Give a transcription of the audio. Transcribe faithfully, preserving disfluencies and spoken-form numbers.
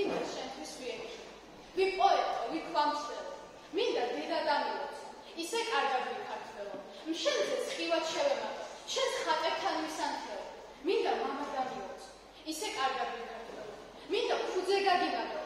მინდა შენთვის ვიეჭვი. ვიპოეტო, ვიქვამცველო, მინდა დედა დამილოცო, ისე კარგად ვიქართველო, მშენზე სხივად შევემატო, შენს ხატებთან ვისანთლო, მინდა მამა დამილოცო, ისე კარგად ვიქართველო, მინდა ქუძე გაგიმატო,